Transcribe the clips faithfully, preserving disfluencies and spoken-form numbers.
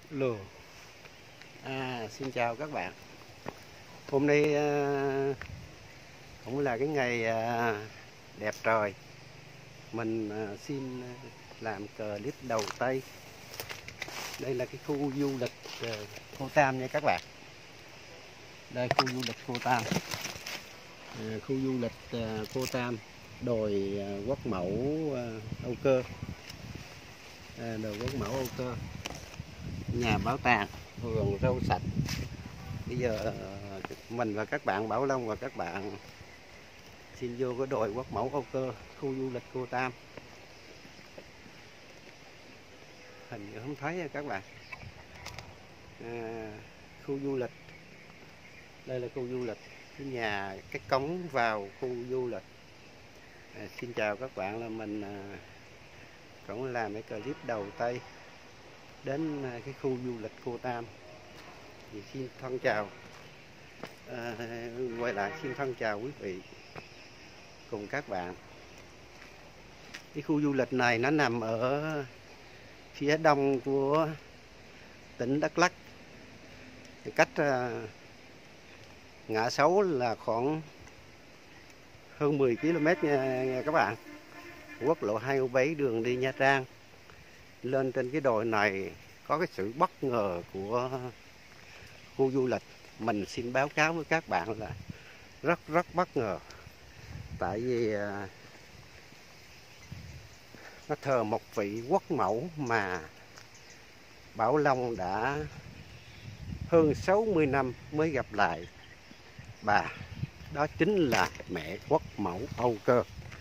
Lồ. À, xin chào các bạn. Hôm nay à, cũng là cái ngày à, đẹp trời. Mình à, xin làm clip đầu tay. Đây là cái khu du lịch à, Cô Tam nha các bạn. Đây khu du lịch Cô Tam. À, khu du lịch à, Cô Tam, đồi à, Quốc Mẫu à, Âu Cơ. À, đồi Quốc Mẫu Âu Cơ. Nhà bảo tàng, vườn rau sạch. Bây giờ mình và các bạn Bảo Long và các bạn xin vô cái đồi Quốc Mẫu Âu Cơ, khu du lịch Cô Tam. Hình như không thấy nha các bạn. À, khu du lịch. Đây là khu du lịch, cái nhà, cái cổng vào khu du lịch. À, xin chào các bạn, là mình à, cũng làm cái clip đầu tay đến à, cái khu du lịch Cô Tam. Thì xin thân chào. À, quay lại xin thân chào quý vị cùng các bạn. Cái khu du lịch này nó nằm ở phía đông của tỉnh Đắk Lắk, cách uh, Ngã Sáu là khoảng hơn mười ki lô mét nha, nha các bạn. Quốc lộ hai mươi bảy đường đi Nha Trang. Lên trên cái đồi này có cái sự bất ngờ của khu du lịch. Mình xin báo cáo với các bạn là rất rất bất ngờ. Tại vì uh, nó thờ một vị quốc mẫu mà Bảo Long đã hơn sáu mươi năm mới gặp lại bà. Đó chính là mẹ quốc mẫu Âu Cơ.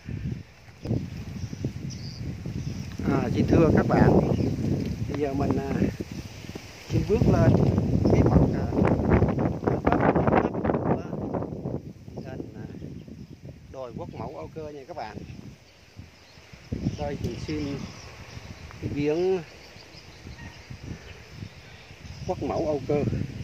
À, xin thưa các bạn, bây giờ mình à, xin bước lên cái mặt à, lên à, đồi quốc mẫu Âu Cơ nha các bạn. Đây thì xin cái viếng quốc mẫu Âu Cơ.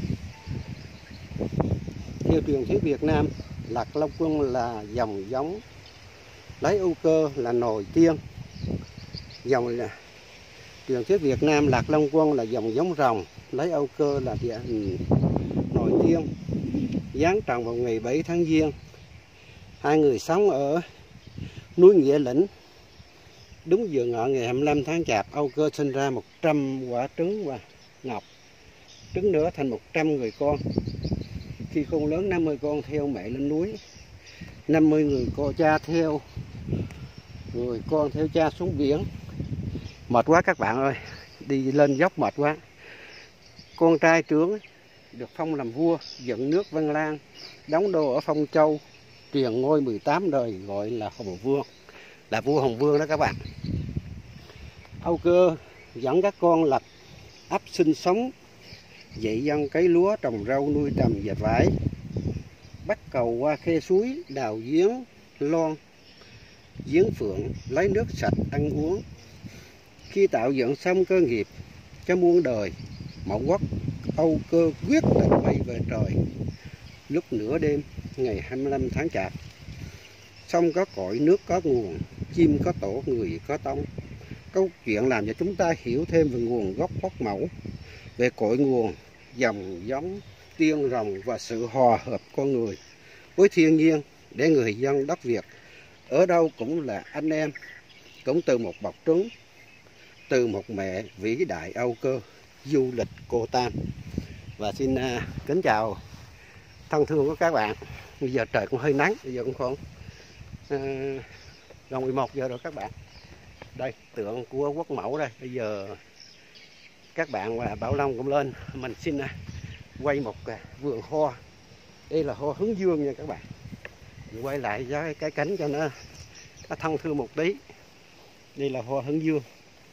Theo truyền thuyết Việt Nam, Lạc Long Quân là dòng giống lấy Âu Cơ là nồi tiên. Dòng là truyền thuyết Việt Nam, Lạc Long Quân là dòng giống rồng, lấy Âu Cơ là địa, nồi tiên. Giáng tròn vào ngày bảy tháng Giêng. Hai người sống ở núi Nghĩa Lĩnh. Đúng giờ ngọ ngày hai mươi lăm tháng Chạp, Âu Cơ sinh ra một trăm quả trứng và ngọc. Trứng nữa thành một trăm người con. Khi khôn lớn, năm mươi con theo mẹ lên núi, năm mươi người con cha theo, người con theo cha xuống biển. Mệt quá các bạn ơi, đi lên dốc mệt quá. Con trai trưởng được phong làm vua, dựng nước Văn Lang, đóng đô ở Phong Châu, truyền ngôi mười tám đời, gọi là Hồng Vương, là vua Hồng Vương đó các bạn. Âu Cơ dẫn các con lập ấp sinh sống, dạy dân cấy lúa, trồng rau, nuôi trầm và vải, bắt cầu qua khe suối, đào giếng loan, giếng phượng, lấy nước sạch ăn uống. Khi tạo dựng xong cơ nghiệp cho muôn đời, Mẫu quốc Âu Cơ quyết định bay về trời. Lúc nửa đêm ngày hai mươi lăm tháng Chạp, sông có cội, nước có nguồn, chim có tổ, người có tông. Câu chuyện làm cho chúng ta hiểu thêm về nguồn gốc quốc mẫu, về cội nguồn, dòng giống tiên rồng và sự hòa hợp con người với thiên nhiên, để người dân đất Việt ở đâu cũng là anh em, cũng từ một bọc trứng, từ một mẹ vĩ đại Âu Cơ, du lịch Cô Tam. Và xin uh, kính chào thân thương của các bạn. Bây giờ trời cũng hơi nắng, bây giờ cũng khoảng uh, gần mười một giờ rồi các bạn. Đây tượng của quốc mẫu đây. Bây giờ các bạn và Bảo Long cũng lên, mình xin uh, quay một uh, vườn hoa. Đây là hoa hướng dương nha các bạn. Mình quay lại với cái cánh cho nó, nó thân thương một tí. Đây là hoa hướng dương.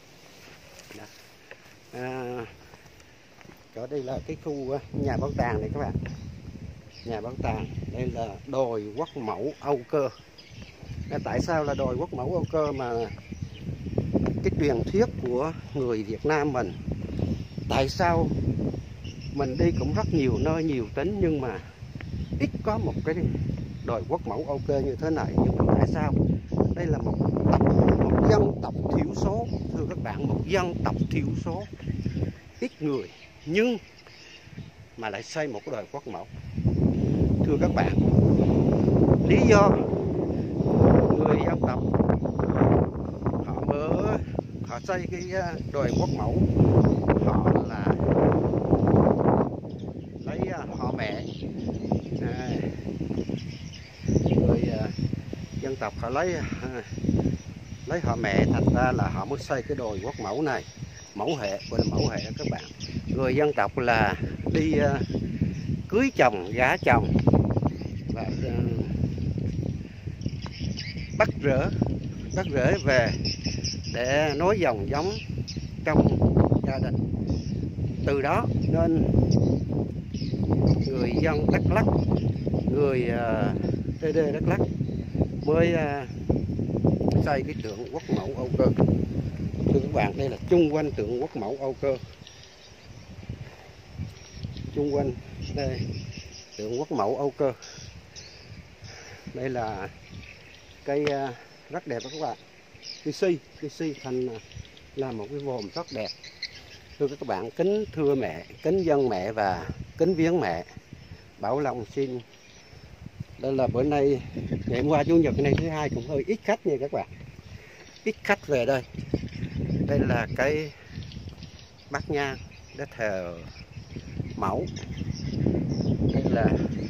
À, ở đây là cái khu nhà bảo tàng này các bạn. Nhà bảo tàng. Đây là đồi quốc mẫu Âu Cơ. Tại sao là đồi quốc mẫu Âu Cơ mà cái truyền thuyết của người Việt Nam mình, tại sao mình đi cũng rất nhiều nơi, nhiều tỉnh, nhưng mà ít có một cái đồi quốc mẫu Âu Cơ như thế này. Nhưng mà tại sao? Đây là một tộc, một dân tộc thiểu số, thưa các bạn, một dân tộc thiểu số ít người nhưng mà lại xây một cái đồi quốc mẫu. Thưa các bạn, lý do người dân tộc họ mở họ xây cái đồi quốc mẫu, họ là lấy họ mẹ, à, người à, dân tộc họ lấy à, lấy họ mẹ, thành ra là họ mới xây cái đồi quốc mẫu này, mẫu hệ, gọi là mẫu hệ các bạn. Người dân tộc là đi uh, cưới chồng, gả chồng và uh, bắt rễ bắt rễ về để nối dòng giống trong gia đình. Từ đó nên người dân Đắk Lắk, người uh, tê đê Đắk Lắk mới uh, xây cái tượng quốc mẫu Âu Cơ. Thưa các bạn, đây là chung quanh tượng quốc mẫu Âu Cơ. Chung quanh đây tượng quốc mẫu Âu Cơ. Đây là cây rất đẹp các bạn. Cây si, cây si thành là một cái vòm rất đẹp. Thưa các bạn, kính thưa mẹ, kính dân mẹ và kính viếng mẹ. Bảo Long xin. Đây là bữa nay ngày hôm qua chủ nhật, này thứ hai cũng hơi ít khách nha các bạn. Ít khách về đây. Đây là cái bát nhang để thờ mẫu. Đây là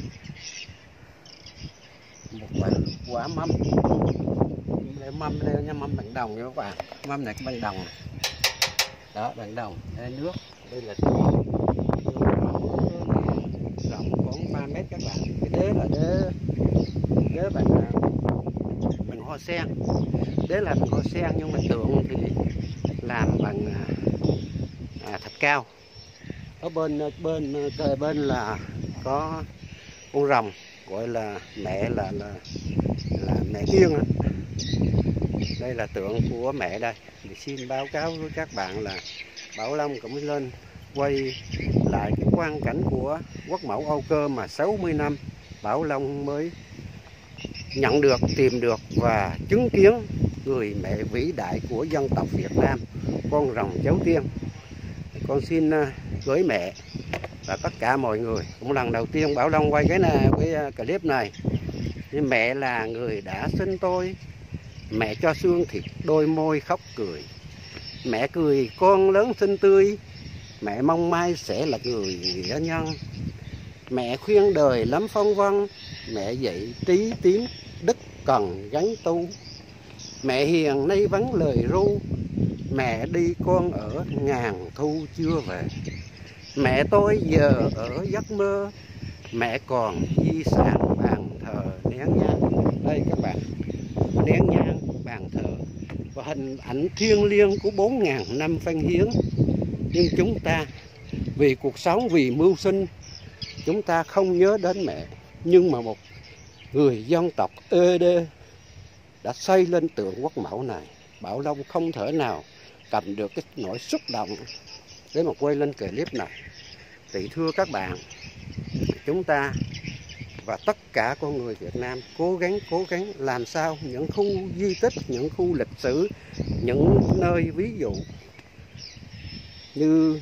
một quả, quả mâm. Đây mâm đây nha, mâm bằng đồng nha các bạn. Mâm này bằng đồng. Đó, bằng đồng. Đây nước. Đây là rộng khoảng ba mét các bạn. Cái đế là đế đế bằng bằng hoa sen. Đế là bằng hoa sen nhưng mà tượng thì làm bằng à, thạch cao. Ở bên bên kề bên là có con rồng gọi là mẹ là là là mẹ Yên á. Đây là tượng của mẹ đây. Thì xin báo cáo với các bạn là Bảo Long cũng lên quay lại cái quang cảnh của quốc mẫu Âu Cơ mà sáu mươi năm Bảo Long mới nhận được, tìm được và chứng kiến người mẹ vĩ đại của dân tộc Việt Nam, con rồng cháu tiên. Con xin gửi mẹ và tất cả mọi người, cũng lần đầu tiên Bảo Long quay cái này, cái clip này. Mẹ là người đã sinh tôi, mẹ cho xương thịt đôi môi khóc cười, mẹ cười con lớn xinh tươi, mẹ mong mai sẽ là người nghĩa nhân. Mẹ khuyên đời lắm phong vân, mẹ dạy trí tín đức cần gắn tu. Mẹ hiền nay vắng lời ru, mẹ đi con ở ngàn thu chưa về. Mẹ tôi giờ ở giấc mơ, mẹ còn di sản bàn thờ nén nhang. Đây các bạn, nén nhang bàn thờ và hình ảnh thiêng liêng của bốn ngàn năm văn hiến. Nhưng chúng ta vì cuộc sống, vì mưu sinh, chúng ta không nhớ đến mẹ. Nhưng mà một người dân tộc ê đê đã xây lên tượng quốc mẫu này. Bảo Long không thể nào cầm được cái nỗi xúc động để mà quay lên clip này. Thì thưa các bạn, chúng ta và tất cả con người Việt Nam cố gắng cố gắng làm sao những khu di tích, những khu lịch sử, những nơi ví dụ như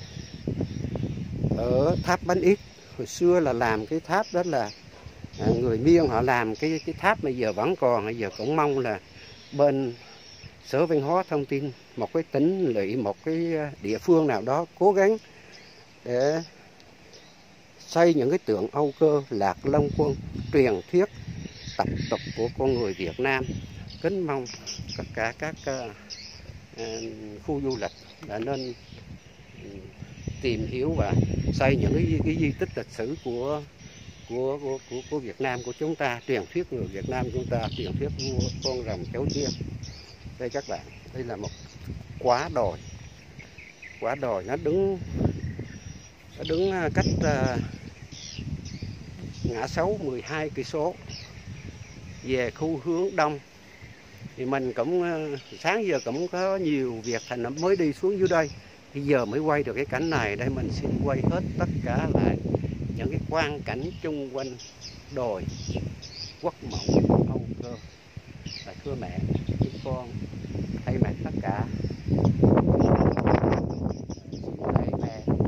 ở tháp Bánh Ít, hồi xưa là làm cái tháp đó là à, người Miên họ làm cái cái tháp bây giờ vẫn còn. Bây giờ cũng mong là bên Sở Văn hóa Thông tin, một cái tỉnh lỵ, một cái địa phương nào đó cố gắng để xây những cái tượng Âu Cơ, Lạc Long Quân, truyền thuyết tập tục của con người Việt Nam. Kính mong tất cả các uh, uh, khu du lịch đã nên um, tìm hiểu và xây những cái, cái di tích lịch sử của của, của của của Việt Nam của chúng ta, truyền thuyết người Việt Nam chúng ta, truyền thuyết vua con rồng cháu tiên. Đây các bạn, đây là một quả đồi, quả đồi nó đứng nó đứng cách uh, ngã sáu mười hai cây số về khu hướng đông. Thì mình cũng uh, sáng giờ cũng có nhiều việc thành mới đi xuống dưới đây, bây giờ mới quay được cái cảnh này. Đây mình xin quay hết tất cả lại những cái quang cảnh chung quanh đồi quốc mẫu Âu Cơ. Và thưa mẹ, chúng con thay mặt tất cả xin lạy mẹ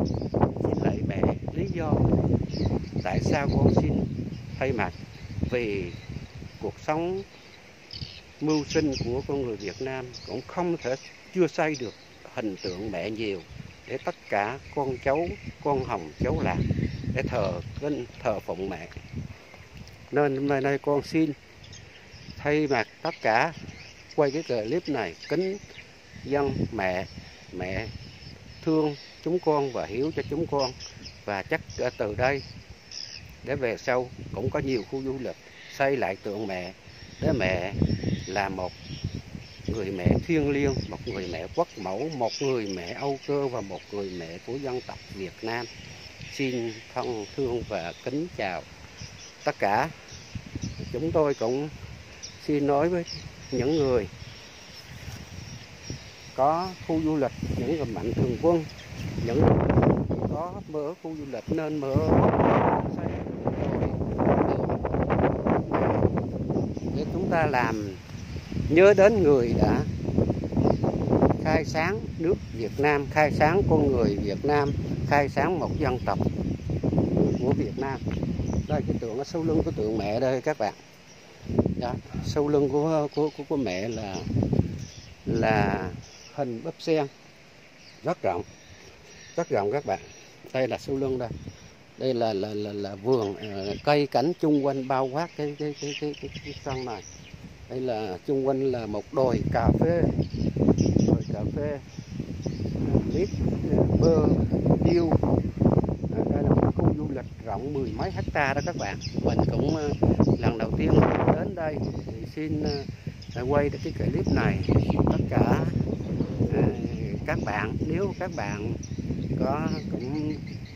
tại sao con xin thay mặt vì cuộc sống mưu sinh của con người Việt Nam cũng không thể chưa xây được hình tượng mẹ nhiều để tất cả con cháu, con hồng cháu lạc để thờ kính thờ phụng mẹ. Nên hôm nay con xin thay mặt tất cả quay cái clip này kính dân mẹ, mẹ thương chúng con và hiểu cho chúng con, và chắc từ đây để về sau cũng có nhiều khu du lịch xây lại tượng mẹ để mẹ là một người mẹ thiêng liêng, một người mẹ quốc mẫu, một người mẹ Âu Cơ và một người mẹ của dân tộc Việt Nam. Xin thân thương và kính chào tất cả. Chúng tôi cũng xin nói với những người có khu du lịch, những người mạnh thường quân, những người có mở khu du lịch nên mở xây để chúng ta làm nhớ đến người đã khai sáng nước Việt Nam, khai sáng con người Việt Nam, khai sáng một dân tộc của Việt Nam. Đây cái tượng ở sau lưng của tượng mẹ đây các bạn. Đó, sau lưng của của của, của mẹ là là hình búp sen rất rộng, rất rộng các bạn. Đây là sau lưng đây. Đây là là là, là vườn uh, cây cảnh chung quanh bao quát cái cái cái cái cái, cái sân này. Đây là chung quanh là một đồi cà phê, đồi cà phê, mít, bơ, tiêu. Đây là một khu du lịch rộng mười mấy hecta đó các bạn. Mình cũng uh, lần đầu tiên đến đây thì xin uh, quay được cái clip này. Tất cả uh, các bạn, nếu các bạn có cũng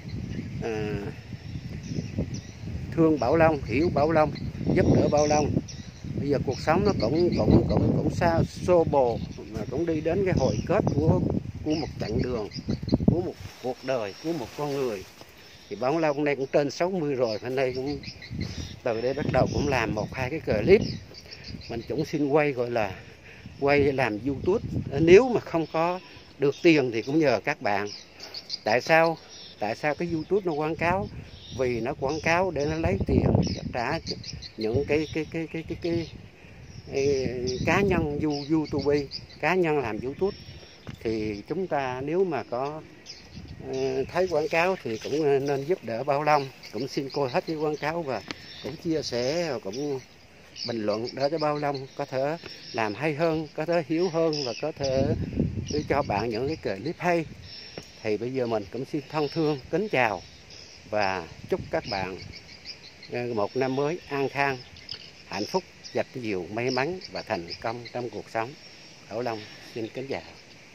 uh, thương Bảo Long, hiểu Bảo Long, giúp đỡ Bảo Long. Bây giờ cuộc sống nó cũng cũng cũng cũng xa xô bồ, mà cũng đi đến cái hồi kết của của một chặng đường, của một cuộc đời, của một con người. Thì Bảo Long đây cũng trên sáu mươi rồi, hôm nay cũng từ đây bắt đầu cũng làm một hai cái clip. Mình cũng xin quay gọi là quay làm YouTube. Nếu mà không có được tiền thì cũng nhờ các bạn. Tại sao? Tại sao cái YouTube nó quảng cáo? Vì nó quảng cáo để nó lấy tiền trả những cái cái cái cái cái, cái, cái cá nhân YouTube, cá nhân làm YouTube. Thì chúng ta nếu mà có thấy quảng cáo thì cũng nên giúp đỡ Bảo Long. Cũng xin coi hết cái quảng cáo và cũng chia sẻ, cũng bình luận để cho Bảo Long có thể làm hay hơn, có thể hiểu hơn và có thể để cho bạn những cái clip hay. Thì bây giờ mình cũng xin thân thương kính chào và chúc các bạn một năm mới an khang, hạnh phúc, dập nhiều may mắn và thành công trong cuộc sống. Bảo Long xin kính chào.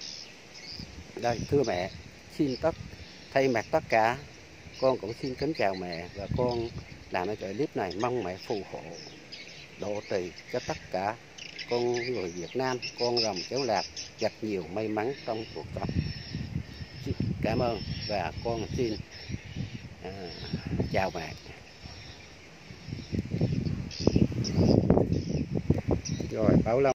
Đây, thưa mẹ, xin tất thay mặt tất cả con cũng xin kính chào mẹ, và con làm cái clip này mong mẹ phù hộ độ trì cho tất cả con người Việt Nam, con rồng cháu lạc gặp nhiều may mắn trong cuộc sống. Cảm ơn và con xin à, chào mẹ. Rồi Bảo Long.